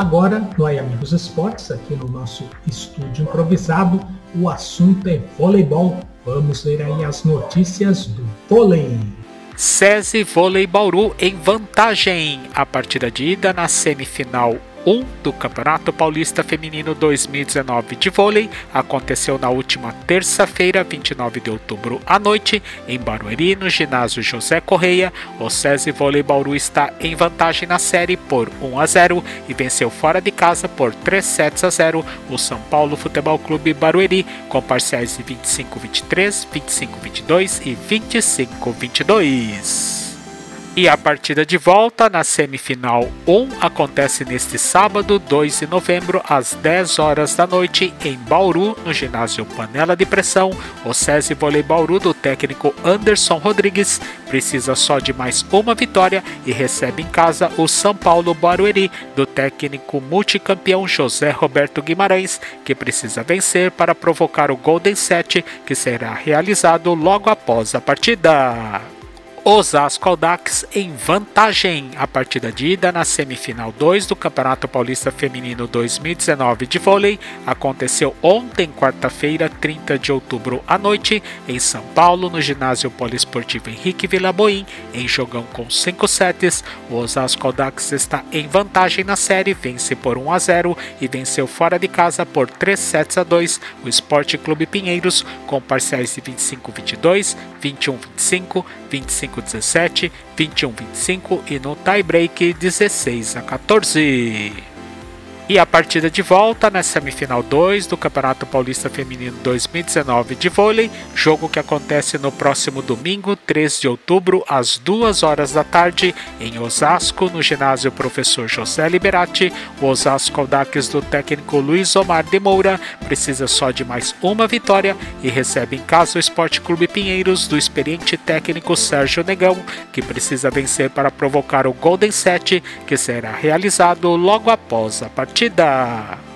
Agora, no Aí Amigos Esportes, aqui no nosso estúdio improvisado, o assunto é voleibol. Vamos ver aí as notícias do vôlei. SESI Vôlei Bauru em vantagem. A partida de ida na semifinal 1 do Campeonato Paulista Feminino 2019 de vôlei aconteceu na última terça-feira, 29 de outubro, à noite, em Barueri, no ginásio José Correia. O SESI Vôlei Bauru está em vantagem na série por 1-0 e venceu fora de casa por 3-0 o São Paulo Futebol Clube Barueri, com parciais de 25-23, 25-22 e 25-22. E a partida de volta na semifinal 1 acontece neste sábado, 2 de novembro, às 10 horas da noite, em Bauru, no ginásio Panela de Pressão. O SESI Vôlei Bauru, do técnico Anderson Rodrigues, precisa só de mais uma vitória e recebe em casa o São Paulo Barueri, do técnico multicampeão José Roberto Guimarães, que precisa vencer para provocar o Golden Set, que será realizado logo após a partida. Osasco Audax em vantagem. A partida de ida na semifinal 2 do Campeonato Paulista Feminino 2019 de vôlei aconteceu ontem, quarta-feira, 30 de outubro, à noite, em São Paulo, no ginásio poliesportivo Henrique Villaboim, em jogão com 5 sets. O Osasco Audax está em vantagem na série, vence por 1-0 e venceu fora de casa por 3-2 o Esporte Clube Pinheiros, com parciais de 25-22, 21-25, 25-17, 21-25 e no tie-break 16-14. E a partida de volta na semifinal 2 do Campeonato Paulista Feminino 2019 de vôlei, jogo que acontece no próximo domingo, 3 de outubro, às 2 horas da tarde, em Osasco, no ginásio Professor José Liberati. O Osasco Audax, do técnico Luiz Omar de Moura, precisa só de mais uma vitória e recebe em casa o Esporte Clube Pinheiros, do experiente técnico Sérgio Negão, que precisa vencer para provocar o Golden Set, que será realizado logo após a partida.